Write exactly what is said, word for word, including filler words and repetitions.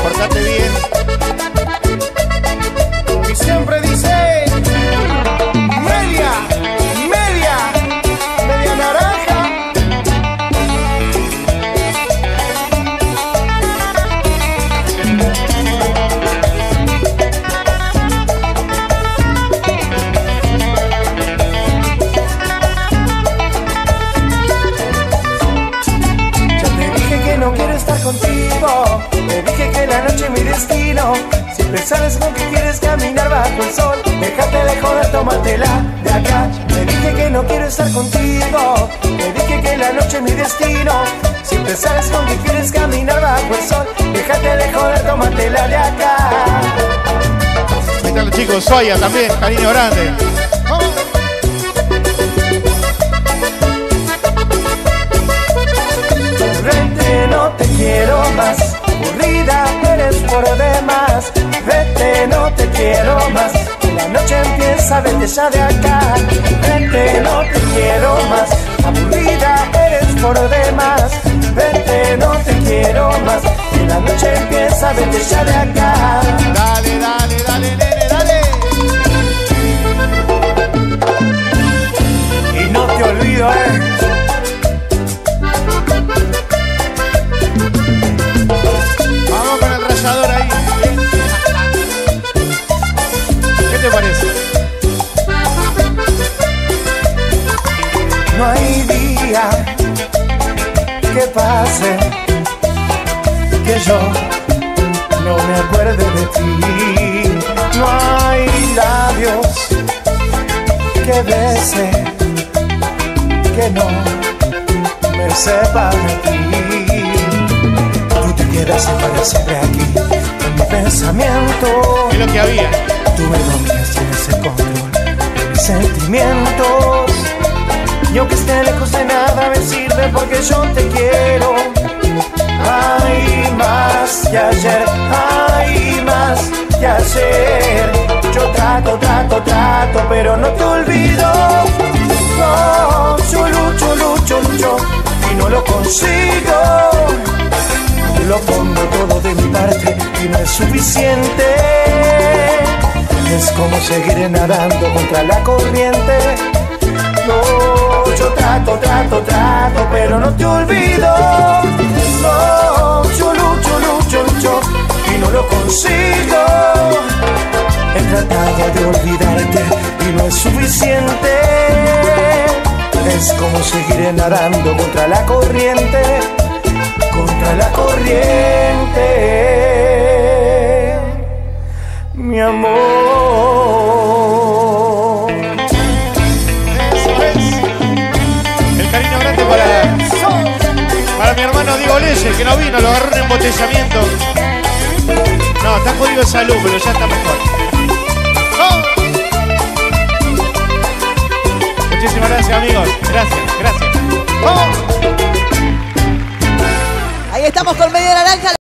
Portate bien. Y siempre dice media, media, media naranja. Ya te dije que no quiero estar contigo. Te dije que la noche es mi destino. Siempre sabes con que quieres caminar bajo el sol. Déjate de joder, tómatela de acá. Te dije que no quiero estar contigo. Te dije que la noche es mi destino. Siempre sabes con que quieres caminar bajo el sol. Déjate de joder, tómatela de acá. Ahí están los chicos, Soya también, cariño grande. ¡Vamos! Vete, no te quiero más. Aburrida eres por demás. Vete, no te quiero más. La noche empieza, vete ya de acá. Vete, no te quiero más. Aburrida eres por demás. Vete, no te quiero más. La noche empieza, vete ya de acá. Dale, dale, dale, nene, dale. Y no te olvido, eh. Vamos con el rallador ahí. ¿Qué te parece? No hay día que pase que yo no me acuerde de ti. No hay labios que bese que no me sepa de ti. Tú te quedas para siempre aquí en mi pensamiento. Es lo que había. Tú me dominas, tienes el control de mis sentimientos. Y aunque esté lejos de nada me sirve porque yo te quiero. Hay más que ayer, hay más que ayer. Yo trato, trato, trato, pero no te olvido. No, yo lucho, lucho, lucho y no lo consigo. Lo pongo todo de mi parte y no es suficiente. Es como seguir nadando contra la corriente. No, yo trato, trato, trato, pero no te olvido. No, yo lucho, lucho, lucho y no lo consigo. He tratado de olvidarte y no es suficiente. Es como seguir nadando contra la corriente, contra la corriente, mi amor. Para mi hermano Diego Leye, que no vino, lo agarró en embotellamiento. No, está jodido de salud, pero ya está mejor.